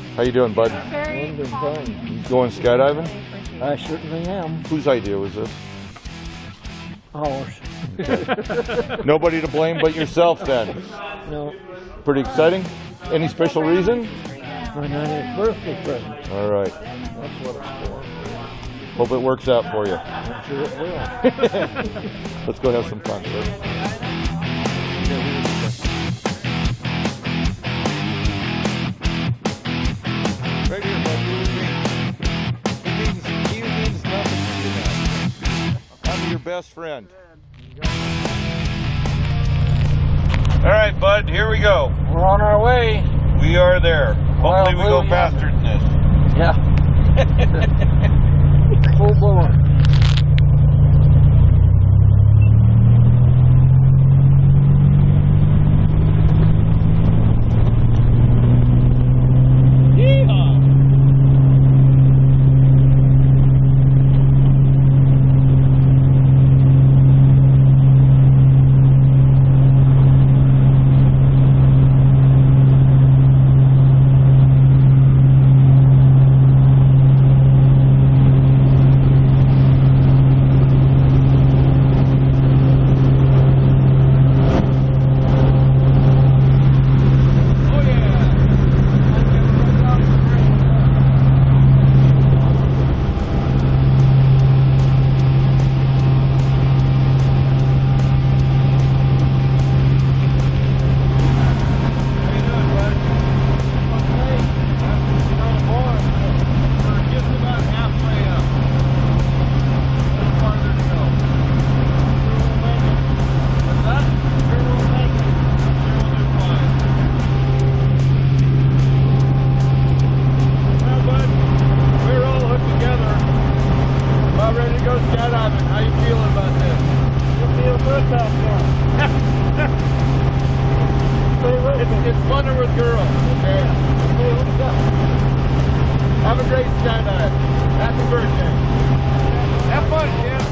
How you doing, bud? I'm doing fine. You going skydiving? I certainly am. Whose idea was this? Ours. Nobody to blame but yourself then. No, Pretty exciting? Any special reason? my 90th birthday present. All right. That's what it's for. Hope it works out for you. I'm sure it will. Let's go have some fun, sir. Right here, bud. He means nothing to you now. I'm your best friend. All right, bud. Here we go. We're on our way. We are there. Hopefully we go faster than this. Yeah. Full blown. It's funner with girls, okay? Have a great skydive. Happy birthday. Have fun, kid.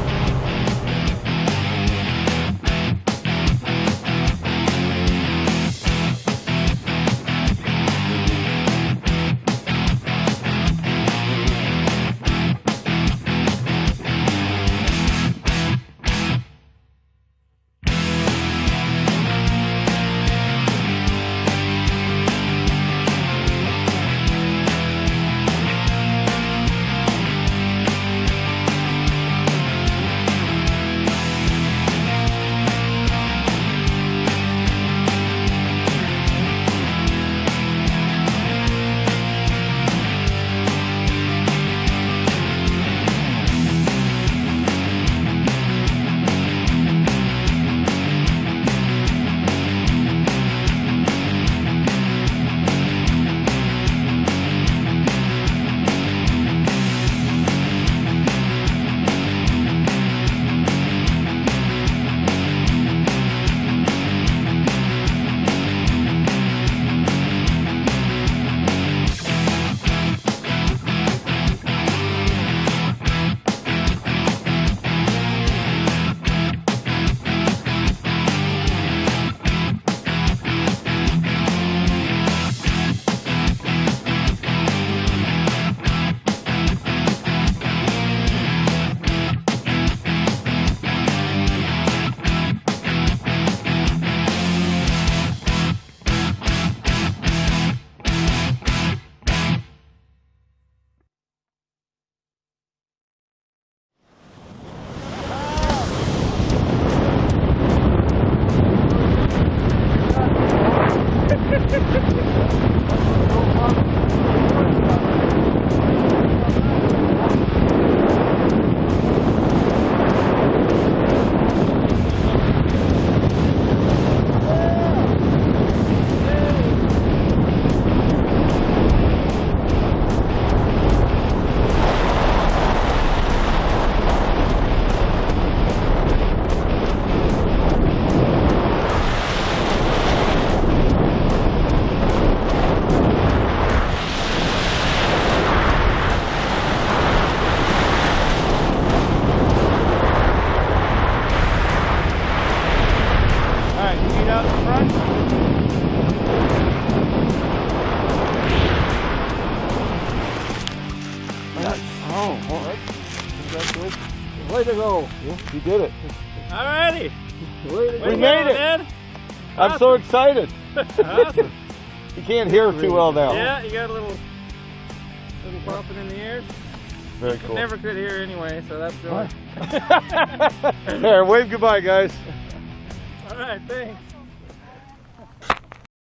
Oh, all right. Congratulations. Way to go. Yeah, you did it. Alrighty. We made it. Man. I'm so excited. Awesome. You can't hear too well now. Yeah, you got a little popping in the ears. Very cool. Never could hear anyway, so that's the one. There, wave goodbye, guys. All right, thanks.